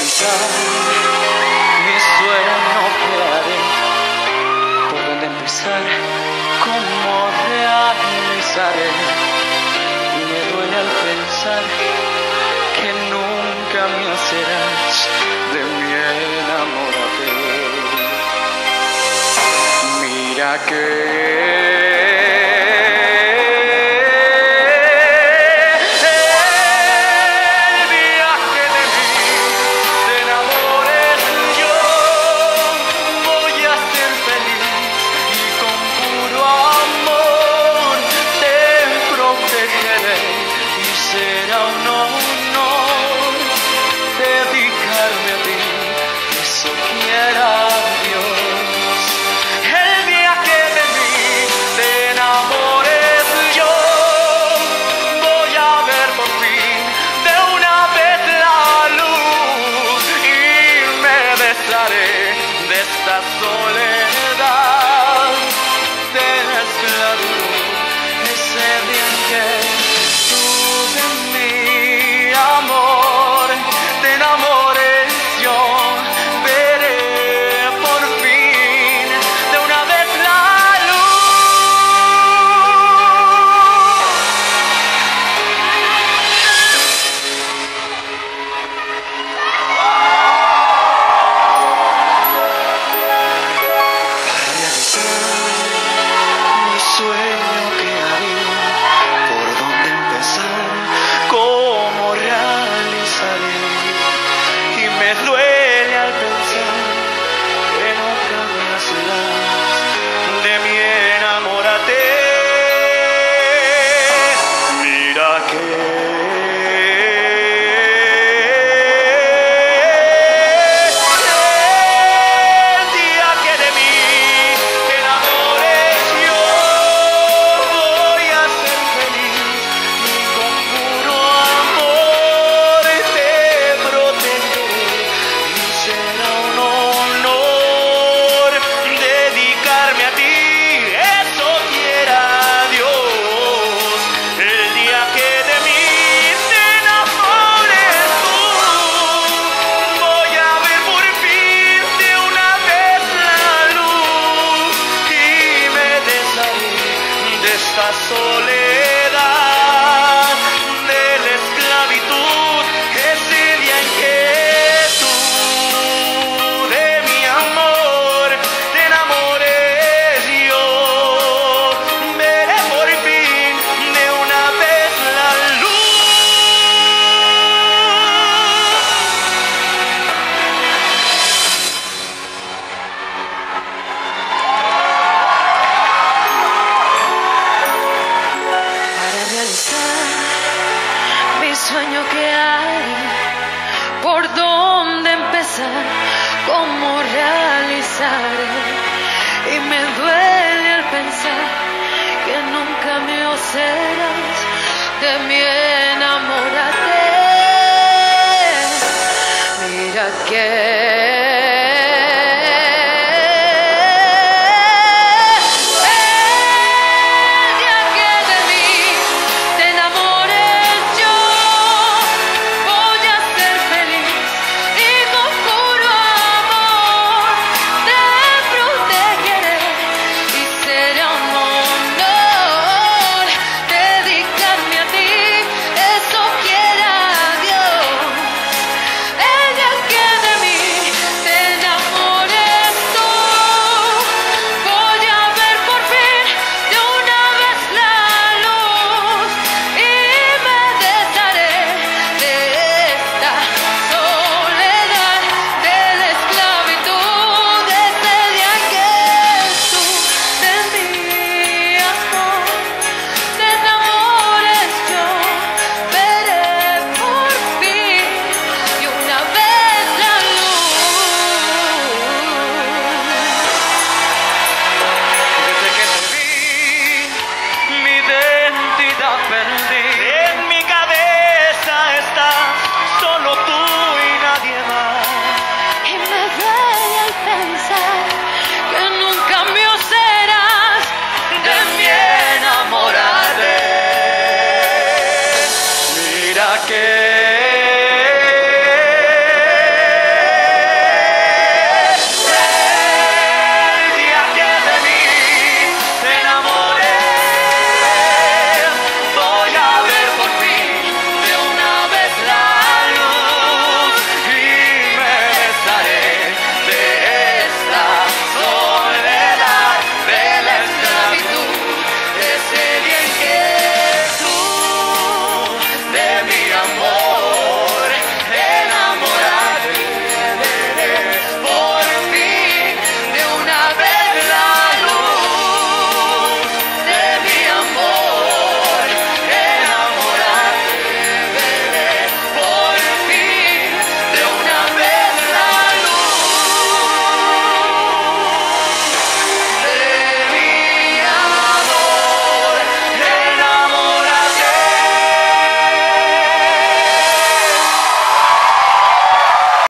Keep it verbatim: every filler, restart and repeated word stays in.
realizar mi sueño que haré. ¿Por dónde empezar? ¿Cómo realizaré? Y me duele al pensar que nunca me serás de mi enamorate. Mira que de esta soledad, de la esclavitud, ese día en que tú de mi amor te enamores, yo veré por fin de una vez la esta soledad de la esclavitud, ese día en que tú de mi amor te enamores, yo veré por fin de una vez la sueño que hay, por dónde empezar, cómo realizar, y me duele al pensar que nunca me serás de mi enamorada.